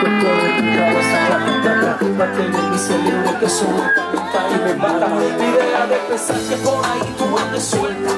corre tu cabeza, ratata, bate en mi cerebro que sobrecalienta y me mata. Y deja de pensar que por ahí tú andes suelta.